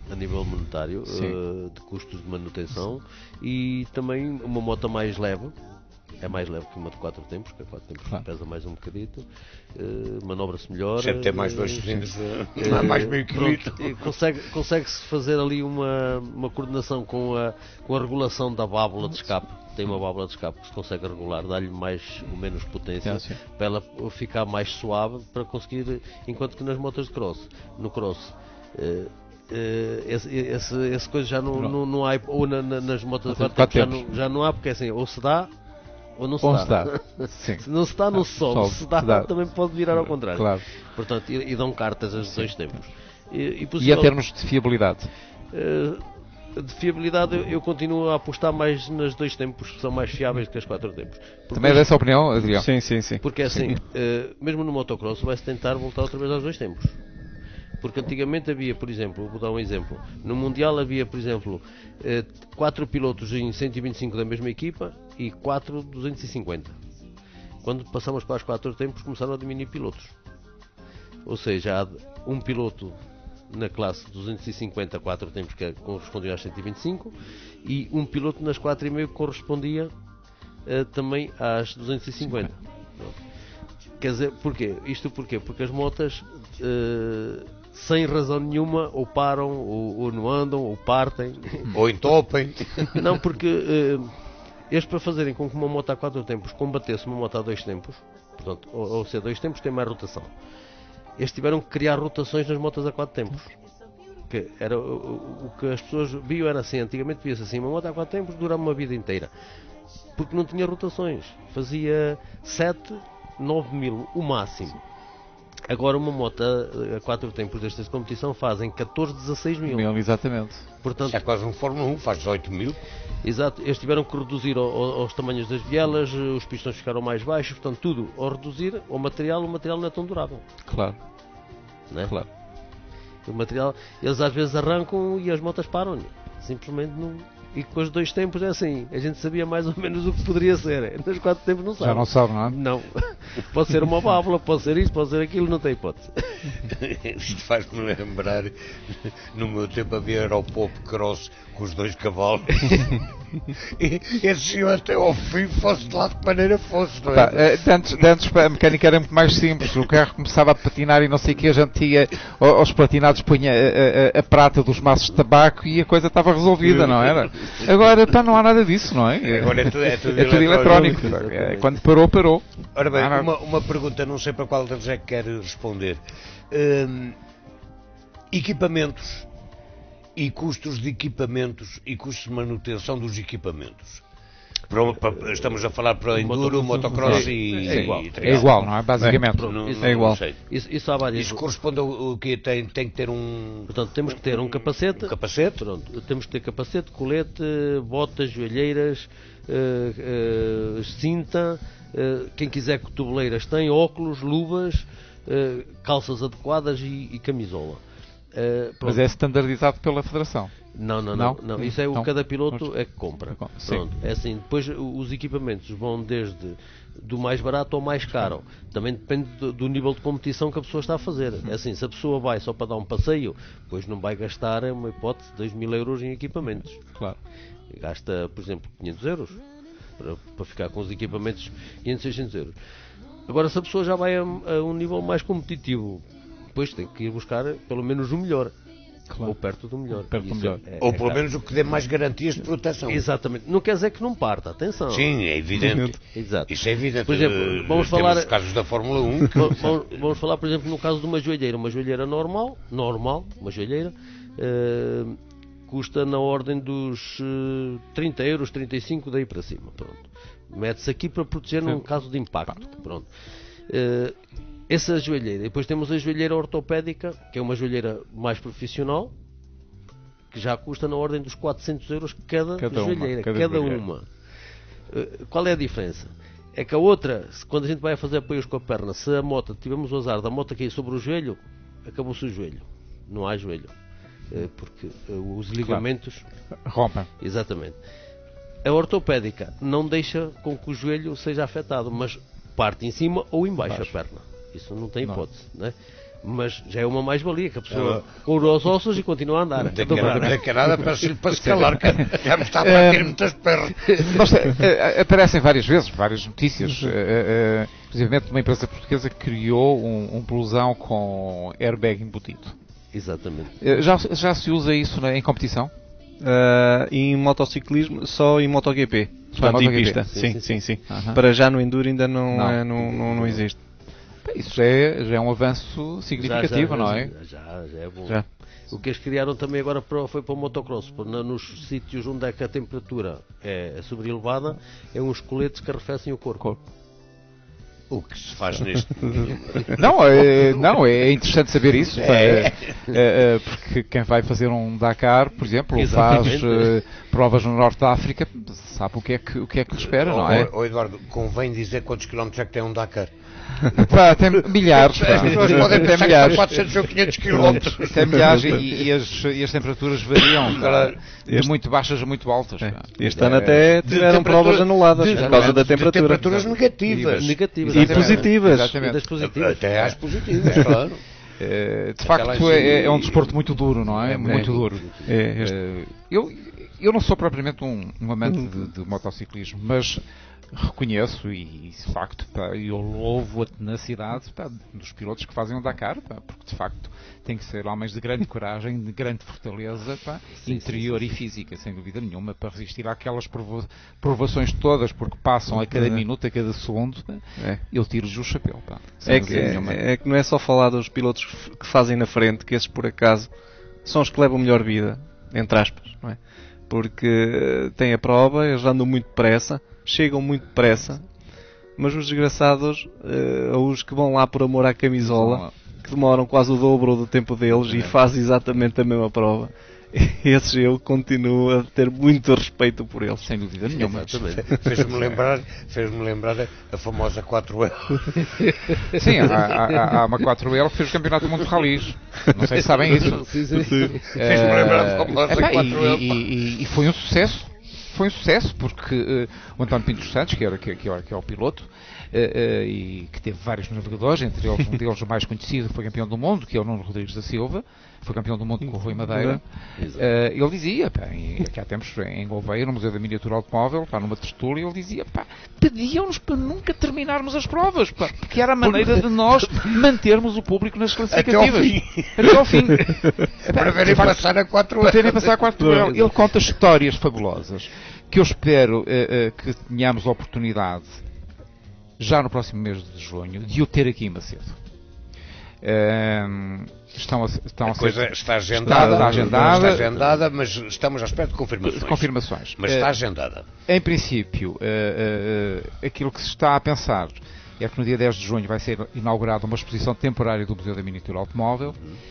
a nível monetário, uh, de custos de manutenção, e também uma moto mais leve. É mais leve que uma de quatro tempos, que a quatro tempos Claro. pesa mais um bocadito, uh, manobra-se melhor. Sempre tem mais uh, dois cilindros, Eh, uh, mais meio pronto, quilito. e consegue, consegue-se fazer ali uma, uma coordenação com a, com a regulação da válvula de escape. Tem uma válvula de escape que se consegue regular, dá-lhe mais ou menos potência, Sim, sim. para ela ficar mais suave, para conseguir, enquanto que nas motas de cross, no cross, eh, eh, esse, esse, esse coisa já não, Não. não, não há, ou na- na- nas motas de Motas de quatro quatro tempos já não, já não há, porque é assim, ou se dá, ou não se Ou dá. se dá. Sim. Se não se dá, não se sobe. Sobe, Se dá, se dá. também pode virar ao contrário. Claro. Portanto, e, e dão cartas aos dois tempos. E, e, E a possível- termos de fiabilidade? eh, de fiabilidade, eu, eu continuo a apostar mais nas dois tempos, que são mais fiáveis do que as quatro tempos. Porque, Também é dessa opinião, Adriano? Sim, sim, sim. porque assim, eh, mesmo no motocross, vai-se tentar voltar outra vez aos dois tempos. Porque antigamente havia, por exemplo, vou dar um exemplo, no Mundial havia, por exemplo, eh, quatro pilotos em cento e vinte e cinco da mesma equipa e quatro duzentos e cinquenta. Quando passamos para os quatro tempos, começaram a diminuir pilotos. Ou seja, há um piloto na classe duzentos e cinquenta, quatro tempos, que correspondia aos cento e vinte e cinco, e um piloto nas quatro e meio que correspondia eh, também às duzentos e cinquenta. Pronto. Quer dizer, porquê? Isto porquê? Porque as motas, eh, sem razão nenhuma, ou param, ou, ou não andam, ou partem. Ou entopem. Não, porque eh, eles, para fazerem com que uma moto a quatro tempos combatesse uma moto a dois tempos, portanto, ou, ou seja, dois tempos tem mais rotação, eles tiveram que criar rotações nas motas a quatro tempos. Que era, o, o- o que as pessoas viam era assim, antigamente via-se assim, uma moto a quatro tempos durava uma vida inteira, porque não tinha rotações, fazia sete, nove mil, o máximo. Agora uma moto a, a quatro tempos destas de competição fazem catorze, dezasseis mil. Mil, exatamente. Portanto, É quase um Fórmula um, faz dezoito mil. exato, eles tiveram que reduzir ao- ao- aos tamanhos das bielas, os pistões ficaram mais baixos, portanto tudo ao reduzir o material, o material não é tão durável, Claro, não é? claro. O material, eles às vezes arrancam e as motas param, simplesmente não. E com os dois tempos é assim, a gente sabia mais ou menos o que poderia ser, nos quatro tempos não sabe. Já não sabe, não é? Não, pode ser uma válvula, pode ser isto, pode ser aquilo, não tem hipótese. Isto faz-me lembrar, no meu tempo havia era o Pop Cross com os dois cavalos. E esse eu até ao fim, fosse de lá de que maneira fosse, não Pá, é? eh, de antes, de antes a mecânica era muito mais simples. O carro começava a patinar e não sei o que, a gente ia ao- aos platinados, punha a, a- a prata dos maços de tabaco e a coisa estava resolvida, não era? Agora, pá, não há nada disso, não é? Agora é tudo, é tudo É tudo eletrónico. eletrónico. É, quando parou, parou. Ora bem, Ah, não. uma, uma pergunta, não sei para qual deles é que quer responder. Hum, equipamentos e custos de equipamentos e custos de manutenção dos equipamentos. Para- para- estamos a falar para enduro, motocross e, É igual. e É triatlo. igual, não é? Basicamente. Não, não, Isso não é igual. sei. Isso, isso há várias. Isso corresponde ao ao que tem, tem que ter um, Portanto, temos que ter um capacete. um capacete. Pronto, temos que ter capacete, colete, botas, joelheiras, eh, eh, cinta, eh, quem quiser cotoveleiras tem, óculos, luvas, eh, calças adequadas e, e camisola. Eh, pronto. Mas é standardizado pela Federação. Não, não, não, Não? não. Isso é o Não. que cada piloto é que compra. Sim. Pronto, é assim. Depois os equipamentos vão desde do mais barato ao mais caro. Também depende do, do nível de competição que a pessoa está a fazer. É assim, se a pessoa vai só para dar um passeio, pois não vai gastar, é uma hipótese, dois mil euros em equipamentos. Claro. Gasta, por exemplo, quinhentos euros para, para ficar com os equipamentos, quinhentos, seiscentos euros. Agora, se a pessoa já vai a, a um nível mais competitivo, depois tem que ir buscar pelo menos o melhor. Claro. Ou perto do melhor. Perto do Isso melhor. é- Ou é pelo caro. menos o que dê mais garantias de proteção. Exatamente. Não quer dizer que não parta, atenção. Sim, é evidente. Exato. Isso é evidente. Por exemplo, Eh, vamos temos falar- os casos da Fórmula um. Va- Vamos, vamos falar, por exemplo, no caso de uma joelheira. Uma joelheira normal, normal, uma joelheira, eh, custa na ordem dos eh, trinta euros, trinta e cinco daí para cima. Pronto. Mete-se aqui para proteger num caso de impacto. Pronto. Eh, essa joelheira. Depois temos a joelheira ortopédica, que é uma joelheira mais profissional, que já custa na ordem dos quatrocentos euros cada, Cada uma, joelheira. cada Cada, joelheira. uma. Eh, qual é a diferença? É que a outra, se- quando a gente vai fazer apoios com a perna, se a moto, tivemos o azar da moto cair sobre o joelho, acabou-se o joelho. Não há joelho. Eh, Porque eh, os ligamentos. Rompem. Exatamente. A ortopédica não deixa com que o joelho seja afetado, mas parte em cima ou em baixo a Baixo. perna. Isso não tem Não. hipótese, né? Mas já é uma mais-valia, que a pessoa com os ossos e continua a andar. Não tem que nada, não tem que nada para se para se calar, que já me está a bater muitas pernas. Nós, eh, eh, aparecem várias vezes, várias notícias, uh, uh, inclusive uma empresa portuguesa criou um, um blusão com airbag embutido. Exatamente. Uh, já, já se usa isso na- em competição? Uh, em motociclismo, só em MotoGP. Só em Portanto, em MotoGP. pista. Sim, Sim, sim, sim, sim. Aham. Para já no Enduro ainda não, Não. é, não, não, não existe. Bem, isso já é, já é um avanço significativo, Já, já, não é? Já, já é bom. Já. O que eles criaram também agora para- foi para o motocross. Para- na- Nos sítios onde é que a temperatura é sobrelevada, é uns coletes que arrefecem o corpo. O que se faz neste. Não, é, não, é interessante saber isso, pá, é, é, é, porque quem vai fazer um Dakar, por exemplo, ou faz Exatamente. eh, provas no Norte da África, sabe o que é que, o que, é que lhe espera, não é? Ó, ó, Eduardo, convém dizer quantos quilómetros é que tem um Dakar. Pá, tem milhares, pá. As pessoas podem tem pensar que são milhares. quatrocentos ou quinhentos quilómetros. Tem milhares e, e as, e as temperaturas variam, pá, Claro. de muito baixas a muito altas. É. pá. Este ano até De tiveram temperatura- provas anuladas de- por causa da de temperatura. temperaturas negativas. Negativas. E exatamente. positivas. E Exatamente. das positivas. Até às positivas, claro. Eh, de Aquela facto, assim- é, é um desporto muito duro, não é? É muito muito. duro. É, este- Eh, eu, eu não sou propriamente um, um amante de, de motociclismo, mas reconheço e, e de facto pá, eu louvo a tenacidade pá, dos pilotos que fazem o Dakar, pá, porque de facto tem que ser homens de grande coragem, de grande fortaleza pá, Sim, interior e física, sem dúvida nenhuma, para resistir àquelas provo- provações todas, porque passam a cada É. minuto, a cada segundo, pá, É. eu tiro-lhes o chapéu. Pá, sem É que, dúvida nenhuma. é, é que não é só falar dos pilotos que f- que fazem na frente, que esses por acaso são os que levam melhor vida, entre aspas, não é? Porque eh, têm a prova, eles andam muito depressa, chegam muito depressa, mas os desgraçados, eh, ou os que vão lá por amor à camisola, que demoram quase o dobro do tempo deles e fazem exatamente a mesma prova, esses eu continuo a ter muito respeito por eles. Sem dúvida nenhuma. Exatamente. Fez-me lembrar, fez-me lembrar a, a famosa quatro L. Sim, há, há- há uma quatro L que fez o Campeonato do Mundo de Ralis. Não sei se sabem isso. Sim, sim. Fez-me lembrar a famosa epá, e, quatro L. e- e- e foi um sucesso. Foi um sucesso porque eh, o António Pinto dos Santos, que, era, que, que, é, que é o piloto, eh, eh, e que teve vários navegadores, entre eles um deles o mais conhecido, foi campeão do mundo, que é o Nuno Rodrigues da Silva, foi campeão do mundo com o Rui Madeira. Eh, ele dizia, pá, em- aqui há tempos em Gouveia, no Museu da Miniatura Automóvel, pá, numa tertúlia, ele dizia, pá, pediam-nos para nunca terminarmos as provas, pá, porque era a maneira de nós mantermos o público nas Até ao classificativas. fim. Até ao fim. Para verem De facto, passar a quatro para L. terem passar a quatro L. Ele conta histórias fabulosas que eu espero eh, eh, que tenhamos a oportunidade, já no próximo mês de junho, de o ter aqui em Macedo. Ehm, estão a, estão a A ser coisa está agendada, está agendada. está agendada, mas estamos à espera de confirmações. confirmações. Mas Eh, está agendada. Em princípio, eh, eh, aquilo que se está a pensar é que no dia dez de junho vai ser inaugurada uma exposição temporária do Museu da Miniatura Automóvel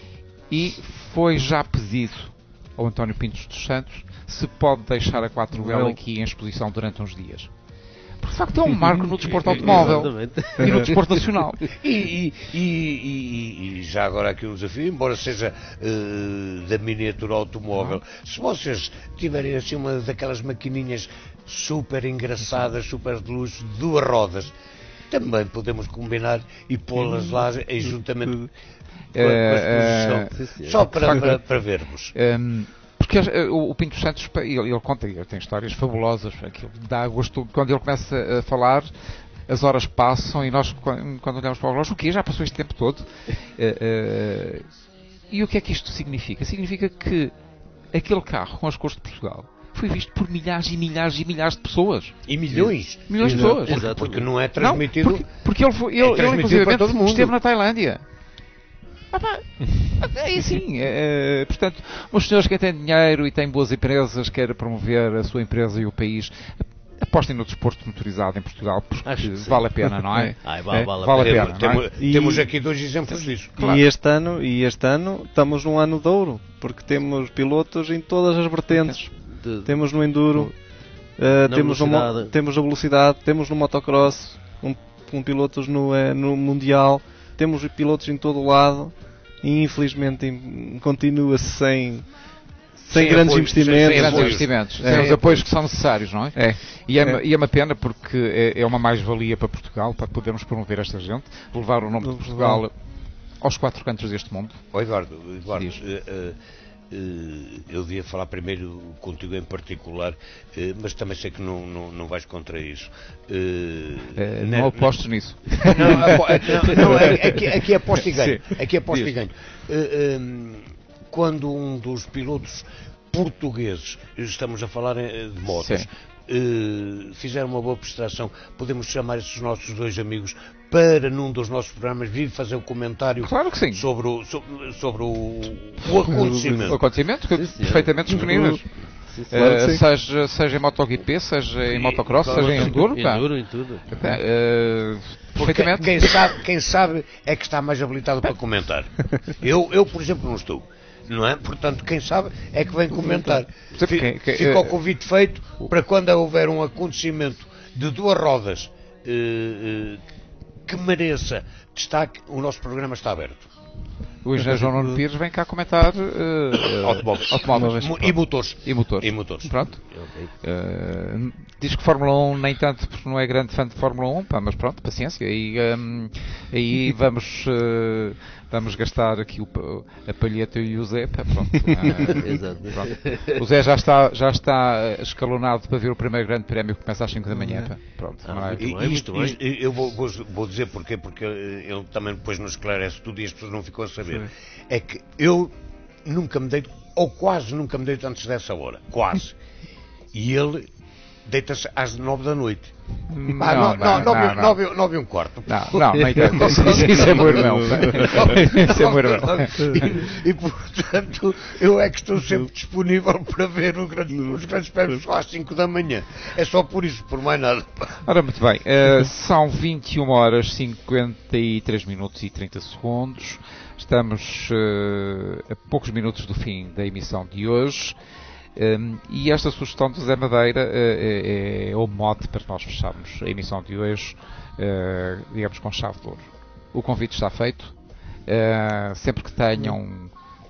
e foi já pedido ao António Pintos dos Santos se pode deixar a quatro L Não. aqui em exposição durante uns dias. Porque de facto é um marco no desporto automóvel Exatamente. e no desporto nacional. E, e- e- e- e já agora aqui um desafio, embora seja eh, da miniatura automóvel, se vocês tiverem assim uma daquelas maquininhas super engraçadas, super de luxo, de duas rodas, também podemos combinar e pô-las lá em juntamente com a- com a Eh, exposição. sim, sim. Só para, para, para vermos. Um, porque eh, o, o Pinto Santos, pá, ele, ele conta, ele tem histórias fabulosas, aquilo dá gosto, quando ele começa a falar, as horas passam e nós, quando, quando olhamos para o relógio, o quê? Já passou este tempo todo? Eh, eh, e o que é que isto significa? Significa que aquele carro com as cores de Portugal foi visto por milhares e milhares e milhares de pessoas. E milhões. Milhões de pessoas. Exato. Porque não é Não, transmitido. porque, porque ele, foi, ele, ele transmitido inclusive, para todo mundo. esteve na Tailândia. Ah, pá, é assim, é, é, portanto, os senhores que têm dinheiro e têm boas empresas, querem promover a sua empresa e o país, apostem no desporto motorizado em Portugal, porque Acho que sim. vale a pena, não é? Ai, vale, É, vale a vale a pena. pena, Temos, não é? temos- E- temos aqui dois exemplos disso. Claro. E este ano, e este ano estamos num ano de ouro, porque temos pilotos em todas as vertentes. De- Temos no enduro, eh, Na temos, no, mo- velocidade. temos na velocidade, temos no motocross, com, com pilotos no, eh, no mundial, temos pilotos em todo o lado e infelizmente em- continua-se sem, sem, Sem grandes apoio, investimentos. sem- sem Grandes apoio. investimentos, É. sem os apoios que são necessários, não é? É. E é, É. e é uma pena porque é, é uma mais-valia para Portugal, para podermos promover esta gente, levar o nome de Portugal aos quatro cantos deste mundo. Ó Eduardo, Eduardo Diz. eh, eh, eh, eu devia falar primeiro contigo em particular, eh, mas também sei que não, não, não vais contra isso. Eh, Eh, na- não apostes nisso. Não, apo- não, não, é- aqui, aqui é aposto e ganho. Sim. Aqui é aposto Diz. e ganho. Eh, eh, quando um dos pilotos portugueses, estamos a falar eh, de motos, Sim. eh, fizer uma boa prestação, podemos chamar esses nossos dois amigos para, num dos nossos programas, vir fazer um comentário Claro que sim. sobre o, sobre, sobre o, o acontecimento. O acontecimento, que Sim, senhor. perfeitamente disponíveis. Sim, sim. Claro que Eh, sim. seja, seja em MotoGP, seja em motocross, seja em enduro, pá. Enduro em tudo. Pá, eh, Porque perfeitamente. quem sabe, quem sabe é que está mais habilitado para comentar. Eu, eu, por exemplo, não estou. Não é? Portanto, quem sabe é que vem comentar. Sim, Fi- quem- quem- Fica o eh, convite feito para quando houver um acontecimento de duas rodas eh, eh, que mereça destaque, o nosso programa está aberto. O engenheiro João Nuno Pires vem cá comentar eh, Automóveis. automóveis. Mo- E motores. E motores. E motores. Pronto. Ok. Eh, diz que Fórmula um nem tanto porque não é grande fã de Fórmula um, pá, mas pronto, paciência. E, ehm, aí vamos, eh, vamos gastar aqui o, pa- a palheta e o Zé. Pá, pronto. Eh, Exato. pronto. O Zé já está, já está escalonado para ver o primeiro grande prémio que começa às cinco da manhã. Pá. Pronto, Ah, não é? muito E bem, isto, muito isto- eu vou, vou, vou dizer porquê, porque eh, ele também depois nos esclarece tudo e as pessoas não ficam a saber. É que eu nunca me deito, ou quase nunca me deito antes dessa hora. Quase. E ele deita-se às nove da noite. Não, Ah, não, no- no- nove, não, não. nove, nove e um quarto. Não, não, nem tanto. Isso, isso é meu irmão. Isso é meu irmão. E, e, portanto, eu é que estou sempre disponível para ver o grande- os grandes prémios só às cinco da manhã. É só por isso, por mais nada. Ora, muito bem, eh, são vinte e uma horas, cinquenta e três minutos e trinta segundos. Estamos eh, a poucos minutos do fim da emissão de hoje. Um, e esta sugestão do Zé Madeira eh, é, é o mote para nós fecharmos a emissão de hoje, eh, digamos, com chave de ouro. O convite está feito. Eh, sempre que tenham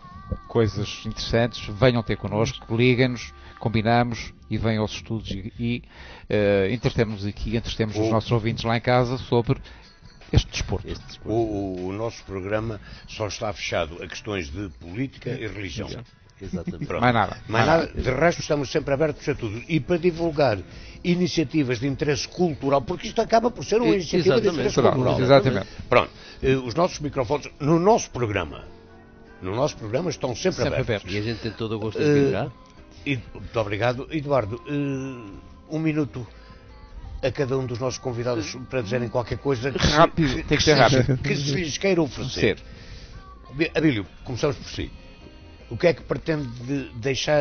coisas interessantes, venham ter connosco, liguem-nos, combinamos e venham aos estudos e, e eh, entretemos aqui, entretemos os O- nossos ouvintes lá em casa sobre este desporto. Este desporto. O, o- o nosso programa só está fechado a questões de política e religião. Exatamente. Pronto. Mais nada. Mais nada. De resto, estamos sempre abertos a tudo. E para divulgar iniciativas de interesse cultural, porque isto acaba por ser uma E- iniciativa de exatamente. interesse Será, cultural. exatamente. Pronto. Eh, Os nossos microfones, no nosso programa, no nosso programa estão sempre, Sempre abertos. abertos. E a gente tem todo o gosto de Eh, vir cá. E, muito obrigado. Eduardo, eh, um minuto a cada um dos nossos convidados para dizerem qualquer coisa que, se- Rápido, tem que ser se- rápido. que se lhes queira oferecer. Bi- Abílio, começamos por si. O que é que pretende de- deixar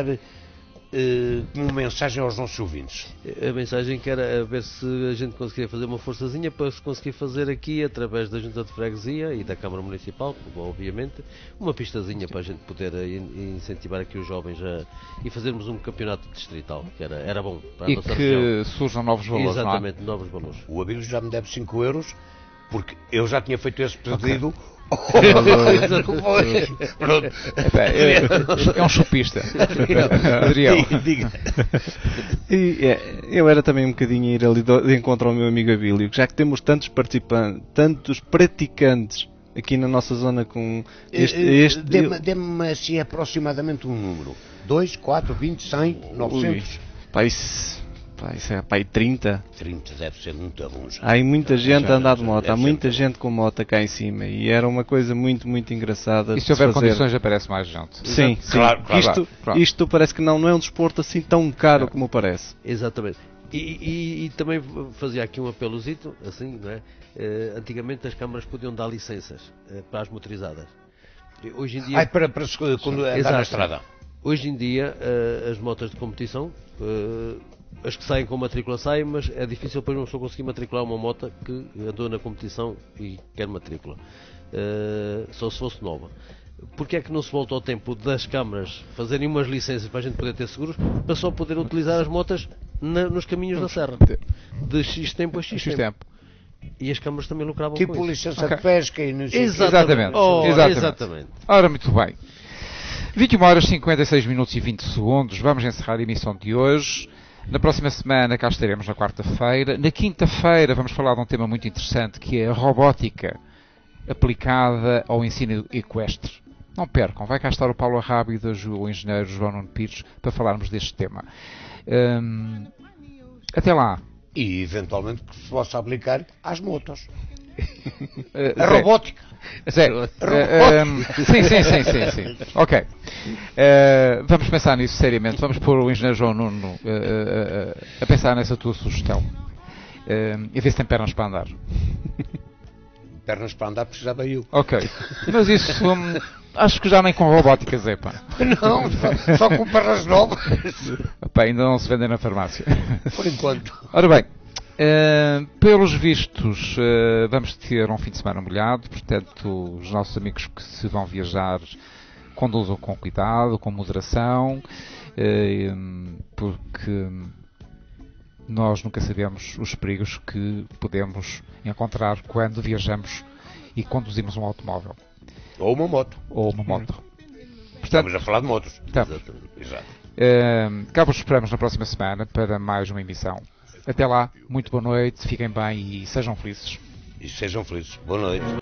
eh, como mensagem aos nossos ouvintes? A mensagem que era a ver se a gente conseguia fazer uma forçazinha para se conseguir fazer aqui, através da Junta de Freguesia e da Câmara Municipal, obviamente, uma pistazinha para a gente poder eh, in- incentivar aqui os jovens a, e fazermos um campeonato distrital, que era, era bom para a E nossa que região. surjam novos valores, não é? Exatamente, novos valores. O Abílio já me deve cinco euros, porque eu já tinha feito esse pedido. Pronto. Epá, é, é um chupista. Adrião. Diga, diga. E, é, eu era também um bocadinho ir ali do- de encontro ao meu amigo Abílio, já que temos tantos participantes, tantos praticantes aqui na nossa zona com este. Eh, eh, este Dê-me dê-me, assim aproximadamente um número: dois, quatro, vinte, cem, novecentos? Ui, pá, isso, pá, isso é pá, aí trinta. trinta deve ser muito bom já. Há aí muita gente a andar de moto, Deve há ser muita muito gente com moto cá em cima e era uma coisa muito, muito engraçada. E de se houver fazer. condições aparece mais gente. Sim, sim. Claro, claro, isto, claro. isto parece que não, não é um desporto assim tão caro como parece. Exatamente. E, e- e também fazia aqui um apelozito, assim, não é? Eh, antigamente as câmaras podiam dar licenças eh, para as motorizadas. E hoje em dia... Ai, para, para se- quando andar Exato. na estrada. Hoje em dia, eh, as motas de competição, eh, as que saem com matrícula saem, mas é difícil depois uma pessoa conseguir matricular uma moto que andou na competição e quer matrícula. Eh, só se fosse nova. Porque é que não se volta ao tempo das câmaras fazerem umas licenças para a gente poder ter seguros, para só poder utilizar as motas na- nos caminhos da serra? De X tempo a X, X tempo. tempo. E as câmaras também lucravam Tipo com isso. licença Ok. de pesca e não sei o quê. Exatamente. Oh, Exatamente. exatamente. Ora, muito bem. vinte e uma horas, cinquenta e seis minutos e vinte segundos. Vamos encerrar a emissão de hoje. Na próxima semana cá estaremos na quarta-feira. Na quinta-feira vamos falar de um tema muito interessante que é a robótica aplicada ao ensino equestre. Não percam, vai cá estar o Paulo Arrábidas, o engenheiro João Nuno Pires, para falarmos deste tema. Hum, até lá. E eventualmente que se possa aplicar às motos. Uh, A Zé. robótica. Zé, uh, um, sim, sim, sim, sim, sim. Ok. Uh, vamos pensar nisso seriamente. Vamos pôr o engenheiro João Nuno uh, uh, uh, a pensar nessa tua sugestão. Uh, e ver se tem pernas para andar. Pernas para andar precisava eu. Ok. Mas isso um, acho que já nem com robótica, Zé, pá. Não, só, só com pernas novas. Pá, ainda não se vendem na farmácia. Por enquanto. Ora bem. Uh, pelos vistos, uh, vamos ter um fim de semana molhado, portanto, os nossos amigos que se vão viajar conduzam com cuidado, com moderação, uh, porque nós nunca sabemos os perigos que podemos encontrar quando viajamos e conduzimos um automóvel Ou uma moto. ou uma moto. Portanto, Estamos a falar de motos. estamos. Exato. Uh, cá vos esperamos na próxima semana para mais uma emissão. Até lá, muito boa noite, fiquem bem e sejam felizes. E sejam felizes. Boa noite.